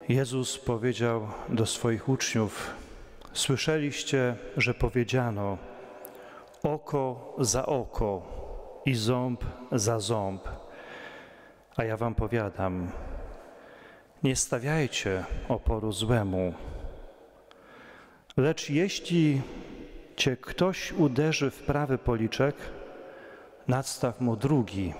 Jezus powiedział do swoich uczniów: słyszeliście, że powiedziano oko za oko i ząb za ząb. A ja wam powiadam, nie stawiajcie oporu złemu. Lecz jeśli cię ktoś uderzy w prawy policzek, nadstaw mu drugi.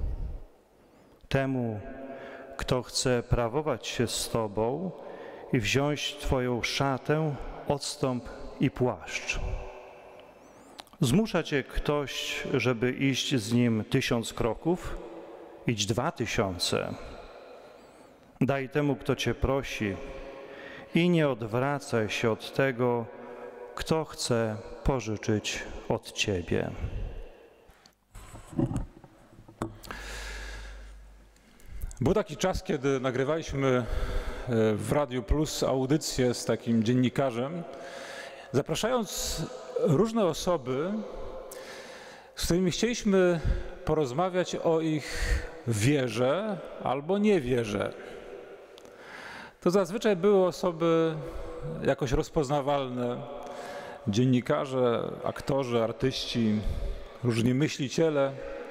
Temu, kto chce prawować się z tobą i wziąć twoją szatę, odstąp i płaszcz. Zmusza cię ktoś, żeby iść z nim 1000 kroków? Idź 2000. Daj temu, kto cię prosi, i nie odwracaj się od tego, kto chce pożyczyć od ciebie. Był taki czas, kiedy nagrywaliśmy w Radiu Plus audycję z takim dziennikarzem, zapraszając różne osoby, z którymi chcieliśmy porozmawiać o ich wierze albo niewierze. To zazwyczaj były osoby jakoś rozpoznawalne, dziennikarze, aktorzy, artyści, różni myśliciele.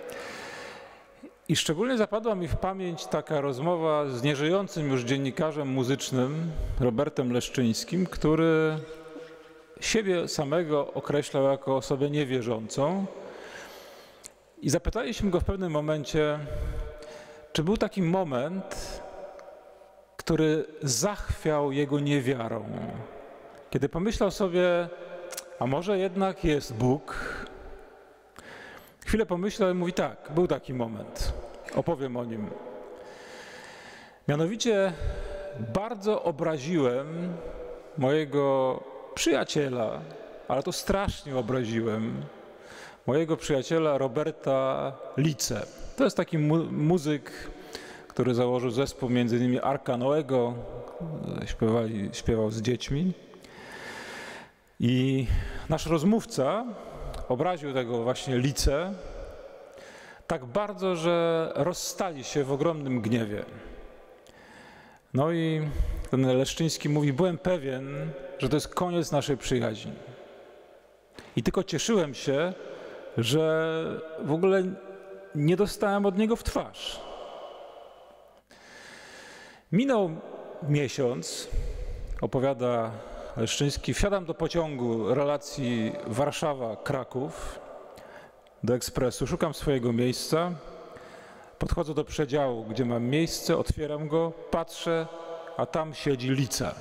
I szczególnie zapadła mi w pamięć taka rozmowa z nieżyjącym już dziennikarzem muzycznym Robertem Leszczyńskim, który siebie samego określał jako osobę niewierzącą. I zapytaliśmy go w pewnym momencie, czy był taki moment, który zachwiał jego niewiarą, kiedy pomyślał sobie, a może jednak jest Bóg. Chwilę pomyślał i mówi, tak, był taki moment, opowiem o nim. Mianowicie bardzo obraziłem mojego przyjaciela, ale to strasznie obraziłem, mojego przyjaciela Roberta Licę. To jest taki muzyk, który założył zespół między innymi Arka Noego, śpiewał z dziećmi. I nasz rozmówca obraził tego właśnie Licę tak bardzo, że rozstali się w ogromnym gniewie. No i ten Leszczyński mówi, byłem pewien, że to jest koniec naszej przyjaźni. I tylko cieszyłem się, że w ogóle nie dostałem od niego w twarz. Minął miesiąc, opowiada Leszczyński, wsiadam do pociągu relacji Warszawa-Kraków, do ekspresu, szukam swojego miejsca, podchodzę do przedziału, gdzie mam miejsce, otwieram go, patrzę, a tam siedzi Lica.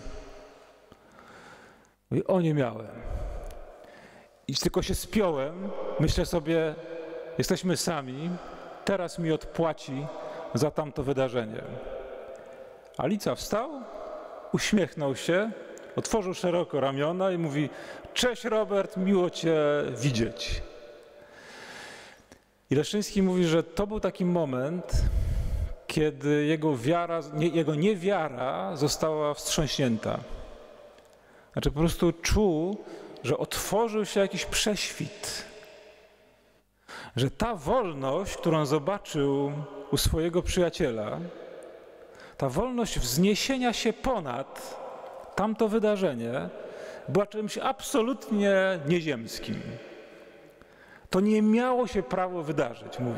I o nie miałem. I tylko się spiąłem, myślę sobie, jesteśmy sami, teraz mi odpłaci za tamto wydarzenie. A Lica wstał, uśmiechnął się, otworzył szeroko ramiona i mówi, cześć Robert, miło cię widzieć. I Leszczyński mówi, że to był taki moment, kiedy jego niewiara została wstrząśnięta. Znaczy po prostu czuł, że otworzył się jakiś prześwit. Że ta wolność, którą zobaczył u swojego przyjaciela, ta wolność wzniesienia się ponad tamto wydarzenie była czymś absolutnie nieziemskim. To nie miało się prawo wydarzyć, mówi.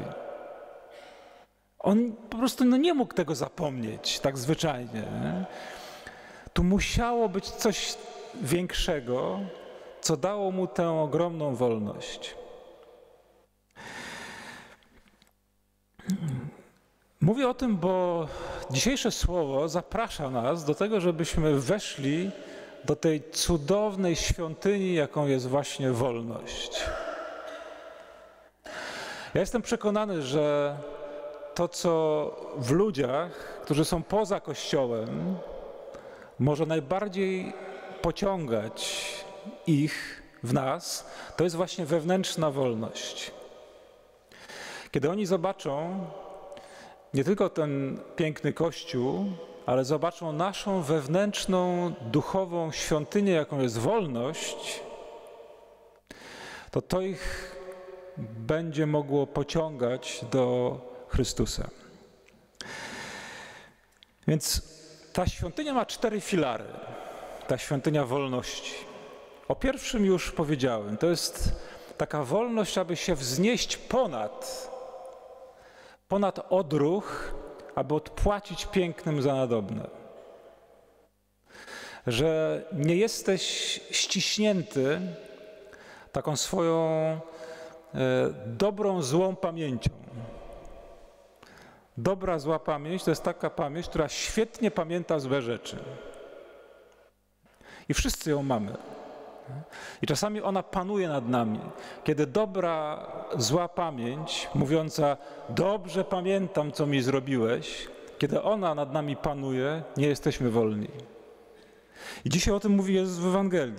On po prostu nie mógł tego zapomnieć tak zwyczajnie. Nie? Tu musiało być coś większego, co dało mu tę ogromną wolność. Mówię o tym, bo dzisiejsze słowo zaprasza nas do tego, żebyśmy weszli do tej cudownej świątyni, jaką jest właśnie wolność. Ja jestem przekonany, że to, co w ludziach, którzy są poza Kościołem, może najbardziej pociągać ich w nas, to jest właśnie wewnętrzna wolność. Kiedy oni zobaczą nie tylko ten piękny Kościół, ale zobaczą naszą wewnętrzną, duchową świątynię, jaką jest wolność, to ich będzie mogło pociągać do Chrystusa. Więc Ta świątynia ma 4 filary, ta świątynia wolności. O pierwszym już powiedziałem, to jest taka wolność, aby się wznieść ponad odruch, aby odpłacić pięknym za nadobne. Że nie jesteś ściśnięty taką swoją dobrą, złą pamięcią. Dobra, zła pamięć to jest taka pamięć, która świetnie pamięta złe rzeczy. I wszyscy ją mamy. I czasami ona panuje nad nami. Kiedy dobra, zła pamięć, mówiąca dobrze pamiętam, co mi zrobiłeś, kiedy ona nad nami panuje, nie jesteśmy wolni. I dzisiaj o tym mówi Jezus w Ewangelii.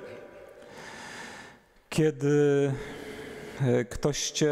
Kiedy ktoś cię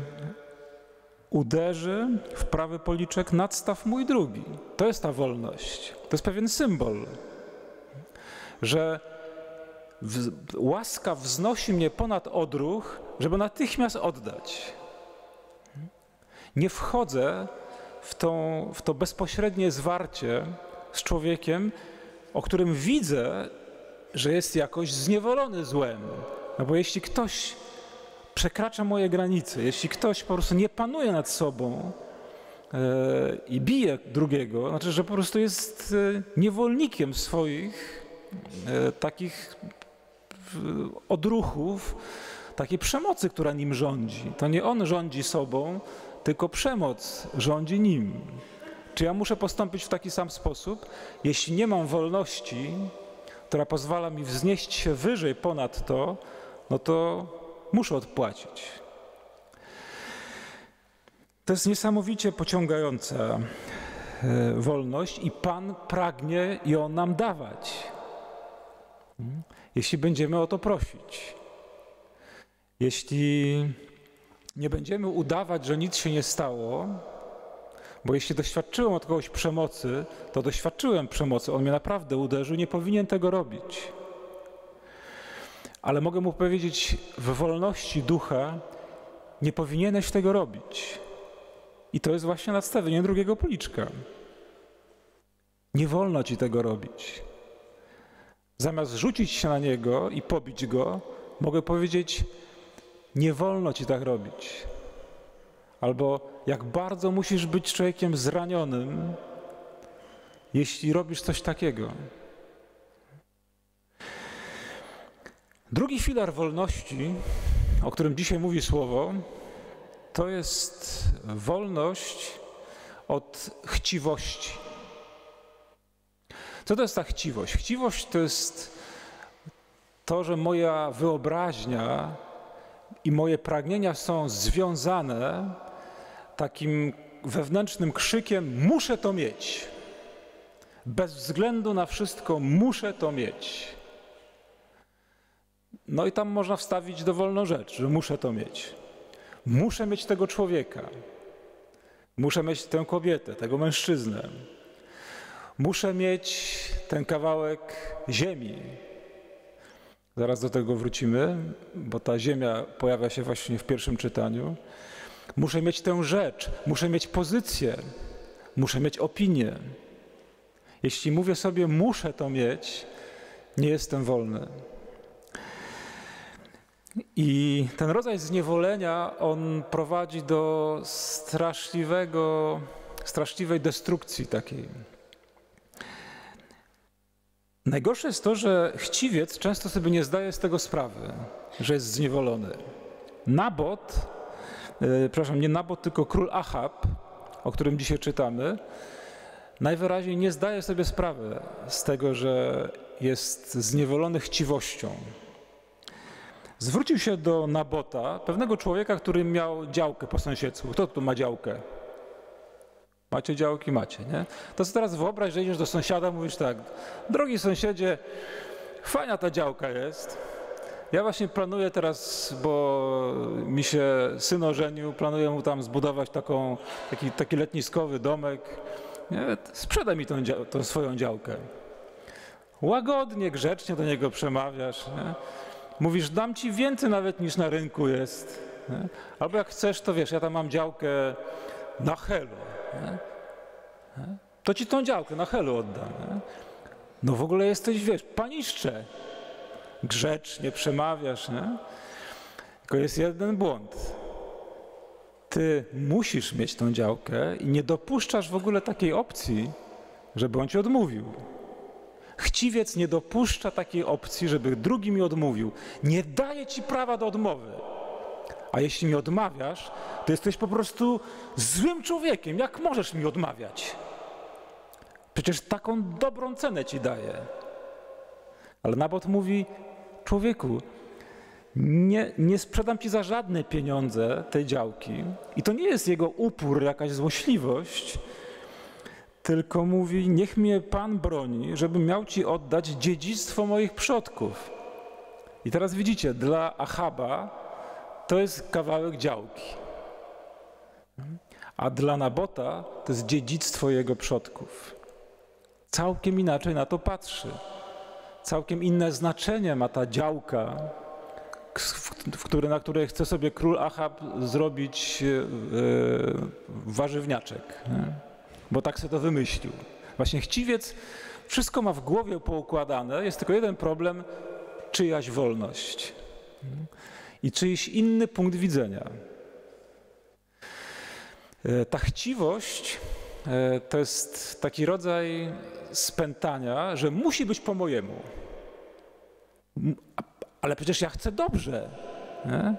uderzy w prawy policzek, nadstaw mój drugi. To jest ta wolność. To jest pewien symbol, że łaska wznosi mnie ponad odruch, żeby natychmiast oddać. Nie wchodzę w to bezpośrednie zwarcie z człowiekiem, o którym widzę, że jest jakoś zniewolony złem. No bo jeśli ktoś przekracza moje granice, jeśli ktoś po prostu nie panuje nad sobą i bije drugiego, znaczy, że po prostu jest niewolnikiem swoich takich odruchów, takiej przemocy, która nim rządzi. To nie on rządzi sobą, tylko przemoc rządzi nim. Czy ja muszę postąpić w taki sam sposób? Jeśli nie mam wolności, która pozwala mi wznieść się wyżej ponad to, no to muszę odpłacić. To jest niesamowicie pociągająca wolność i Pan pragnie ją nam dawać, jeśli będziemy o to prosić. Jeśli nie będziemy udawać, że nic się nie stało, bo jeśli doświadczyłem od kogoś przemocy, to doświadczyłem przemocy, on mnie naprawdę uderzył, nie powinien tego robić. Ale mogę mu powiedzieć w wolności ducha, nie powinieneś tego robić. I to jest właśnie nadstawienie drugiego policzka. Nie wolno ci tego robić. Zamiast rzucić się na niego i pobić go, mogę powiedzieć, nie wolno ci tak robić. Albo jak bardzo musisz być człowiekiem zranionym, jeśli robisz coś takiego. Drugi filar wolności, o którym dzisiaj mówi Słowo, to jest wolność od chciwości. Co to jest ta chciwość? Chciwość to jest to, że moja wyobraźnia i moje pragnienia są związane takim wewnętrznym krzykiem muszę to mieć. Bez względu na wszystko muszę to mieć. No i tam można wstawić dowolną rzecz, że muszę to mieć. Muszę mieć tego człowieka. Muszę mieć tę kobietę, tego mężczyznę. Muszę mieć ten kawałek ziemi. Zaraz do tego wrócimy, bo ta ziemia pojawia się właśnie w pierwszym czytaniu. Muszę mieć tę rzecz, muszę mieć pozycję, muszę mieć opinię. Jeśli mówię sobie muszę to mieć, nie jestem wolny. I ten rodzaj zniewolenia, on prowadzi do straszliwej destrukcji takiej. Najgorsze jest to, że chciwiec często sobie nie zdaje z tego sprawy, że jest zniewolony. Nie Nabot, tylko król Achab, o którym dzisiaj czytamy, najwyraźniej nie zdaje sobie sprawy z tego, że jest zniewolony chciwością. Zwrócił się do Nabota, pewnego człowieka, który miał działkę po sąsiedztwu. Kto tu ma działkę? Macie działki? Macie, nie? To sobie teraz wyobraź, że idziesz do sąsiada, mówisz tak, drogi sąsiedzie, fajna ta działka jest. Ja właśnie planuję teraz, bo mi się syn ożenił, planuję mu tam zbudować taki letniskowy domek. Nie? Sprzedaj mi tą swoją działkę. Łagodnie, grzecznie do niego przemawiasz. Nie? Mówisz, dam ci więcej nawet niż na rynku jest. Nie? Albo jak chcesz, to wiesz, ja tam mam działkę na Helu. Nie? to ci tą działkę na Helu oddam. Nie? No w ogóle jesteś, wiesz, paniszcze. Grzecznie przemawiasz, nie? Tylko jest jeden błąd. Ty musisz mieć tą działkę i nie dopuszczasz w ogóle takiej opcji, żeby on ci odmówił. Chciwiec nie dopuszcza takiej opcji, żeby drugi mi odmówił. Nie daje ci prawa do odmowy. A jeśli mi odmawiasz, to jesteś po prostu złym człowiekiem. Jak możesz mi odmawiać? Przecież taką dobrą cenę ci daję. Ale Nabot mówi, człowieku, nie sprzedam ci za żadne pieniądze tej działki. I to nie jest jego upór, jakaś złośliwość, tylko mówi, niech mnie Pan broni, żebym miał ci oddać dziedzictwo moich przodków. I teraz widzicie, dla Achaba to jest kawałek działki. A dla Nabota to jest dziedzictwo jego przodków. Całkiem inaczej na to patrzy. Całkiem inne znaczenie ma ta działka, na której chce sobie król Achab zrobić warzywniaczek. Nie? Bo tak sobie to wymyślił. Właśnie chciwiec wszystko ma w głowie poukładane, jest tylko jeden problem, czyjaś wolność i czyjś inny punkt widzenia. Ta chciwość to jest taki rodzaj spętania, że musi być po mojemu. Ale przecież ja chcę dobrze. Nie?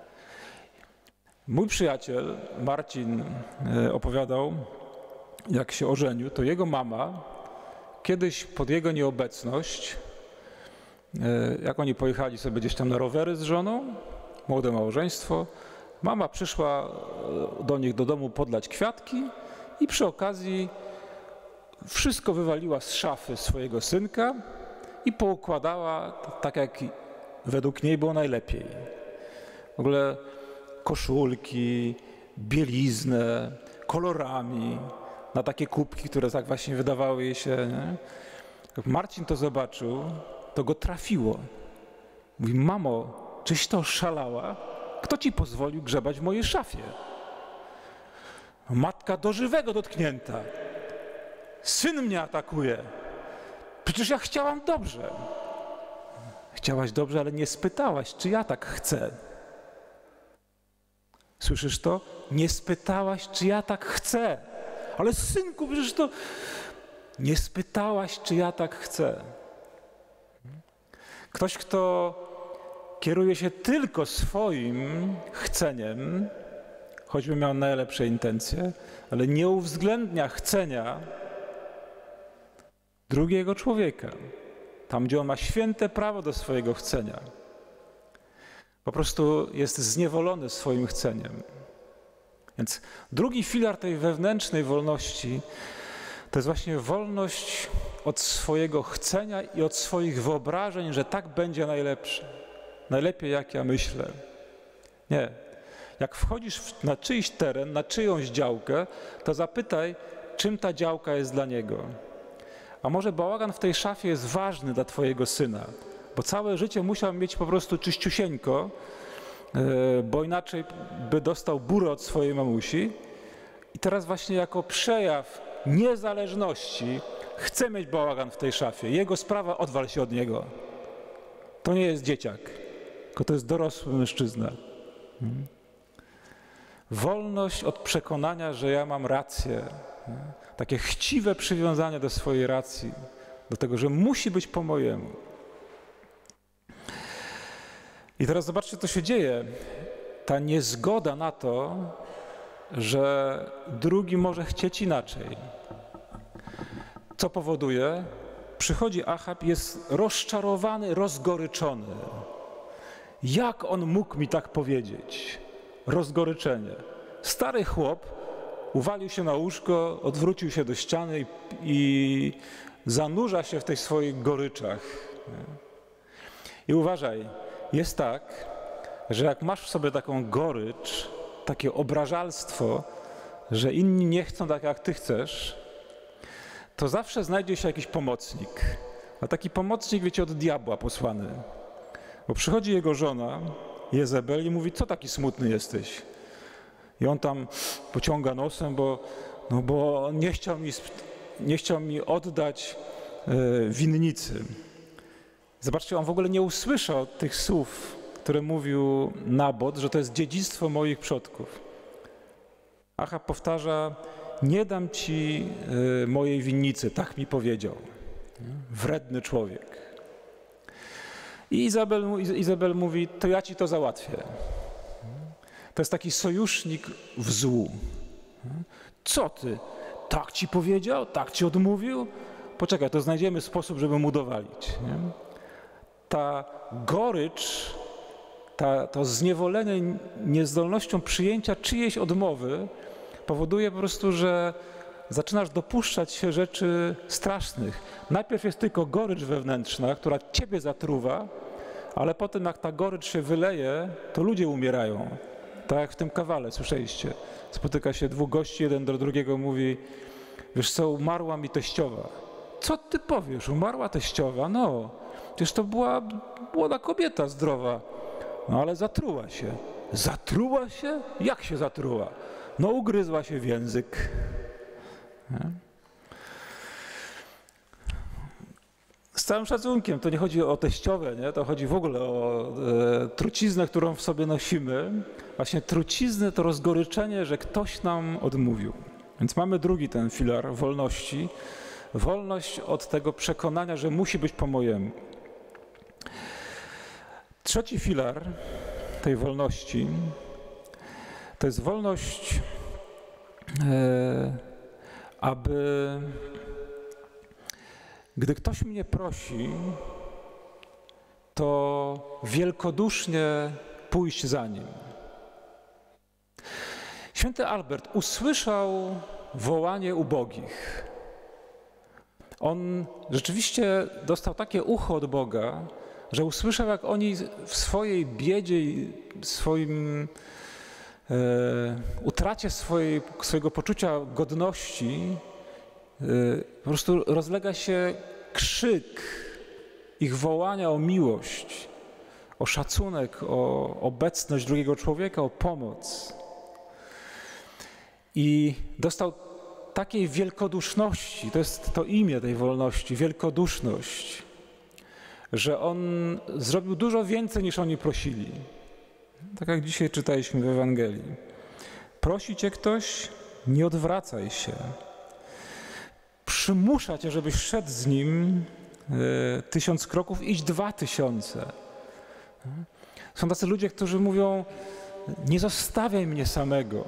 Mój przyjaciel Marcin opowiadał, jak się ożenił, to jego mama kiedyś pod jego nieobecność, jak oni pojechali sobie gdzieś tam na rowery z żoną, młode małżeństwo, mama przyszła do nich do domu podlać kwiatki i przy okazji wszystko wywaliła z szafy swojego synka i poukładała tak, jak według niej było najlepiej. W ogóle koszulki, bieliznę, kolorami, na takie kubki, które tak właśnie wydawały jej się. Nie? Jak Marcin to zobaczył, to go trafiło. Mówi, mamo, czyś to szalała? Kto ci pozwolił grzebać w mojej szafie? Matka do żywego dotknięta. Syn mnie atakuje. Przecież ja chciałam dobrze. Chciałaś dobrze, ale nie spytałaś, czy ja tak chcę. Słyszysz to? Nie spytałaś, czy ja tak chcę. Ale synku, przecież to... Nie spytałaś, czy ja tak chcę. Ktoś, kto kieruje się tylko swoim chceniem, choćby miał najlepsze intencje, ale nie uwzględnia chcenia drugiego człowieka, tam gdzie on ma święte prawo do swojego chcenia. Po prostu jest zniewolony swoim chceniem. Więc drugi filar tej wewnętrznej wolności to jest właśnie wolność od swojego chcenia i od swoich wyobrażeń, że tak będzie najlepsze. Najlepiej jak ja myślę. Nie. Jak wchodzisz na czyjś teren, na czyjąś działkę, to zapytaj, czym ta działka jest dla niego. A może bałagan w tej szafie jest ważny dla twojego syna, bo całe życie musiał mieć po prostu czyściusieńko, bo inaczej by dostał burę od swojej mamusi. I teraz właśnie jako przejaw niezależności chce mieć bałagan w tej szafie. Jego sprawa, odwal się od niego. To nie jest dzieciak, tylko to jest dorosły mężczyzna. Wolność od przekonania, że ja mam rację. Takie chciwe przywiązanie do swojej racji, do tego, że musi być po mojemu. I teraz zobaczcie, co się dzieje. Ta niezgoda na to, że drugi może chcieć inaczej. Co powoduje? Przychodzi Achab, jest rozczarowany, rozgoryczony. Jak on mógł mi tak powiedzieć? Rozgoryczenie. Stary chłop uwalił się na łóżko, odwrócił się do ściany i zanurza się w tych swoich goryczach. I uważaj, jest tak, że jak masz w sobie taką gorycz, takie obrażalstwo, że inni nie chcą tak, jak ty chcesz, to zawsze znajdzie się jakiś pomocnik. A taki pomocnik, wiecie, od diabła posłany. Bo przychodzi jego żona, Jezebel, i mówi, co taki smutny jesteś? I on tam pociąga nosem, bo nie chciał mi nie chciał mi oddać winnicy. Zobaczcie, on w ogóle nie usłyszał tych słów, które mówił Nabot, że to jest dziedzictwo moich przodków. Achab powtarza, nie dam ci mojej winnicy, tak mi powiedział. Wredny człowiek. I Izabel mówi, to ja ci to załatwię. To jest taki sojusznik w złu. Co ty? Tak ci powiedział? Tak ci odmówił? Poczekaj, to znajdziemy sposób, żeby mu dowalić. Nie? Ta gorycz, to zniewolenie niezdolnością przyjęcia czyjejś odmowy powoduje po prostu, że zaczynasz dopuszczać się rzeczy strasznych. Najpierw jest tylko gorycz wewnętrzna, która ciebie zatruwa, ale potem jak ta gorycz się wyleje, to ludzie umierają. Tak jak w tym kawale, słyszeliście. Spotyka się dwóch gości, jeden do drugiego mówi, wiesz co, umarła mi teściowa. Co ty powiesz, umarła teściowa? No, przecież to była młoda kobieta zdrowa. No ale zatruła się. Zatruła się? Jak się zatruła? No ugryzła się w język. Nie? Z całym szacunkiem, to nie chodzi o teściowe, nie? To chodzi w ogóle o truciznę, którą w sobie nosimy. Właśnie trucizny to rozgoryczenie, że ktoś nam odmówił. Więc mamy drugi ten filar wolności. Wolność od tego przekonania, że musi być po mojemu. Trzeci filar tej wolności to jest wolność, aby gdy ktoś mnie prosi, to wielkodusznie pójść za nim. Święty Albert usłyszał wołanie ubogich. On rzeczywiście dostał takie ucho od Boga, że usłyszał, jak oni w swojej biedzie i swoim utracie swojego poczucia godności po prostu rozlega się krzyk ich wołania o miłość, o szacunek, o obecność drugiego człowieka, o pomoc. I dostał takiej wielkoduszności, to jest to imię tej wolności, wielkoduszność, że on zrobił dużo więcej, niż oni prosili. Tak jak dzisiaj czytaliśmy w Ewangelii. Prosi cię ktoś, nie odwracaj się. Przymusza cię, żebyś szedł z nim 1000 kroków, idź 2000. Są tacy ludzie, którzy mówią, nie zostawiaj mnie samego.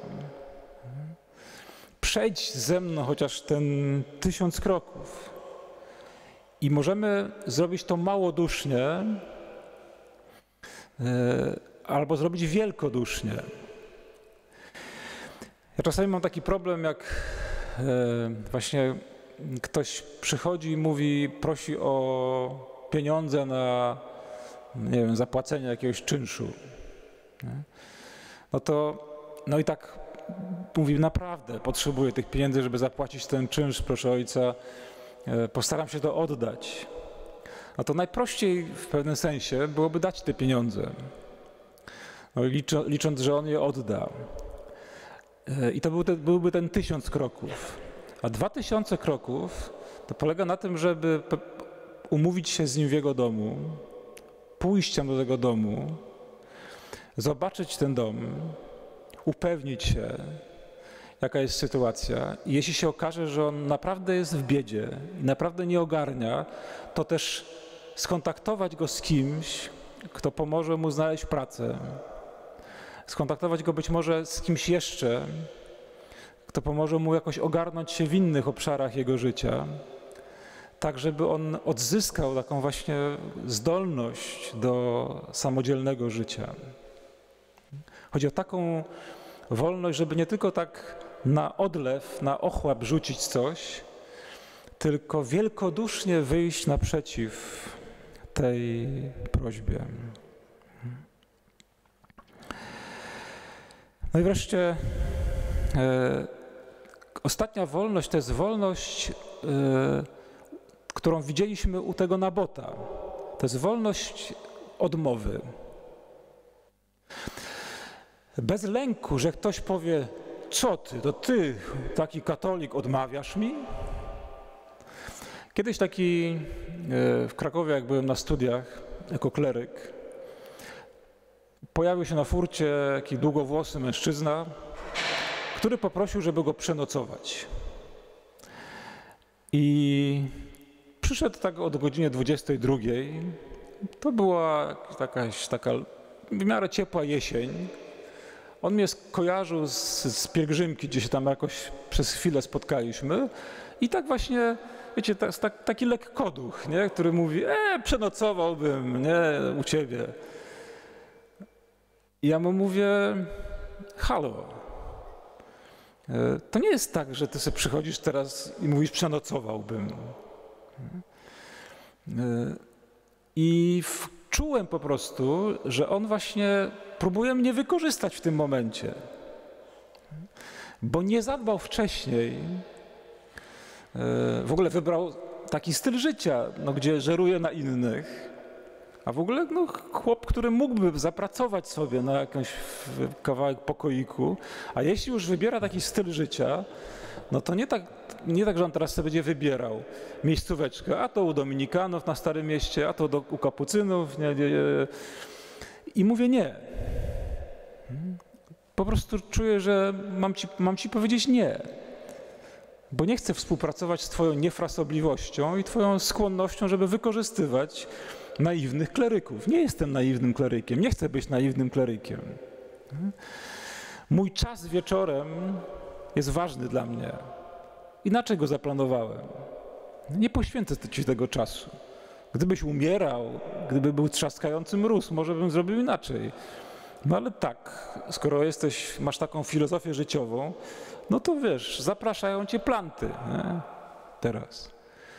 Przejdź ze mną chociaż ten 1000 kroków. I możemy zrobić to małodusznie, albo zrobić wielkodusznie. Ja czasami mam taki problem, jak właśnie ktoś przychodzi i mówi, prosi o pieniądze na, nie wiem, zapłacenie jakiegoś czynszu. No i tak mówi, naprawdę potrzebuję tych pieniędzy, żeby zapłacić ten czynsz, proszę ojca, postaram się to oddać. No to najprościej w pewnym sensie byłoby dać te pieniądze, no, licząc, że on je odda. I to byłby ten 1000 kroków. A 2000 kroków to polega na tym, żeby umówić się z nim w jego domu, pójść tam do tego domu, zobaczyć ten dom, upewnić się, jaka jest sytuacja. I jeśli się okaże, że on naprawdę jest w biedzie i naprawdę nie ogarnia, to też skontaktować go z kimś, kto pomoże mu znaleźć pracę. Skontaktować go być może z kimś jeszcze, kto pomoże mu jakoś ogarnąć się w innych obszarach jego życia, tak żeby on odzyskał taką właśnie zdolność do samodzielnego życia. Chodzi o taką wolność, żeby nie tylko tak na odlew, na ochłap rzucić coś, tylko wielkodusznie wyjść naprzeciw tej prośbie. No i wreszcie ostatnia wolność to jest wolność, którą widzieliśmy u tego Nabota. To jest wolność odmowy. Bez lęku, że ktoś powie, co ty, to ty, taki katolik, odmawiasz mi? Kiedyś w Krakowie, jak byłem na studiach jako kleryk, pojawił się na furcie taki długowłosy mężczyzna, który poprosił, żeby go przenocować. I przyszedł tak od godziny 22. To była taka w miarę ciepła jesień. On mnie skojarzył z pielgrzymki, gdzie się tam jakoś przez chwilę spotkaliśmy. I tak właśnie, wiecie, taki lekkoduch, nie? Który mówi, przenocowałbym, nie, u ciebie. I ja mu mówię, halo, to nie jest tak, że ty sobie przychodzisz teraz i mówisz, przenocowałbym. I czułem po prostu, że on właśnie próbuje mnie wykorzystać w tym momencie, bo nie zadbał wcześniej, w ogóle wybrał taki styl życia, gdzie żeruje na innych, a w ogóle chłop, który mógłby zapracować sobie na jakąś kawałek pokoiku, a jeśli już wybiera taki styl życia, no to nie tak, że on teraz sobie będzie wybierał miejscóweczkę, a to u Dominikanów na Starym Mieście, a to u Kapucynów. Nie. I mówię nie. Po prostu czuję, że mam ci powiedzieć nie. Bo nie chcę współpracować z twoją niefrasobliwością i twoją skłonnością, żeby wykorzystywać naiwnych kleryków. Nie jestem naiwnym klerykiem, nie chcę być naiwnym klerykiem. Mój czas wieczorem jest ważny dla mnie. Inaczej go zaplanowałem. Nie poświęcę ci tego czasu. Gdybyś umierał, gdyby był trzaskający mróz, może bym zrobił inaczej. No ale tak, skoro masz taką filozofię życiową, no to wiesz, zapraszają cię planty, nie? Teraz.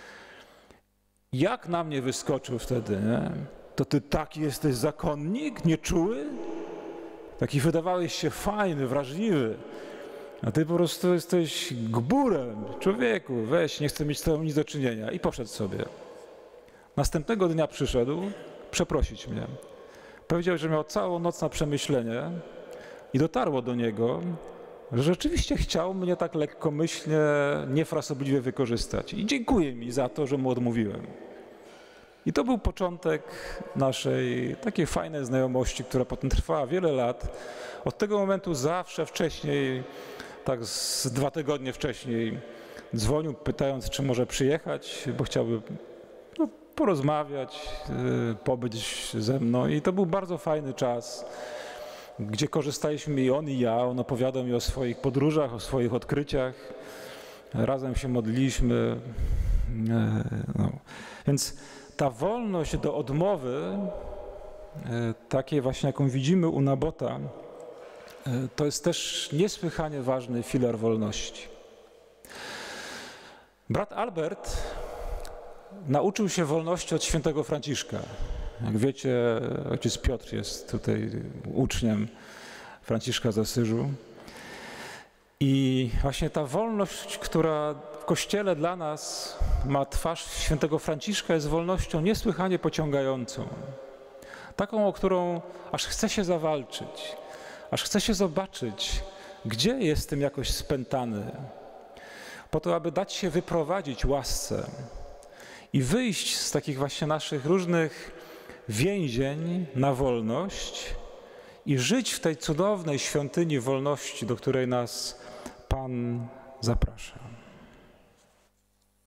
Jak na mnie wyskoczył wtedy, nie? To ty taki jesteś zakonnik, nieczuły? Taki wydawałeś się fajny, wrażliwy. A ty po prostu jesteś gburem, człowieku, weź, nie chcę mieć z tobą nic do czynienia. I poszedł sobie. Następnego dnia przyszedł przeprosić mnie. Powiedział, że miał całą noc na przemyślenie i dotarło do niego, że rzeczywiście chciał mnie tak lekkomyślnie, niefrasobliwie wykorzystać. I dziękuję mi za to, że mu odmówiłem. I to był początek naszej takiej fajnej znajomości, która potem trwała wiele lat. Od tego momentu zawsze wcześniej, tak z 2 tygodnie wcześniej dzwonił, pytając, czy może przyjechać, bo chciałby porozmawiać, pobyć ze mną. I to był bardzo fajny czas, gdzie korzystaliśmy i on, i ja. On opowiadał mi o swoich podróżach, o swoich odkryciach. Razem się modliliśmy. Więc ta wolność do odmowy, takiej właśnie, jaką widzimy u Nabota, to jest też niesłychanie ważny filar wolności. Brat Albert nauczył się wolności od świętego Franciszka. Jak wiecie, ojciec Piotr jest tutaj uczniem Franciszka z Asyżu. I właśnie ta wolność, która w Kościele dla nas ma twarz świętego Franciszka, jest wolnością niesłychanie pociągającą. Taką, o którą aż chce się zawalczyć, aż chce się zobaczyć, gdzie jestem jakoś spętany, po to, aby dać się wyprowadzić łasce i wyjść z takich właśnie naszych różnych więzień na wolność i żyć w tej cudownej świątyni wolności, do której nas Pan zaprasza.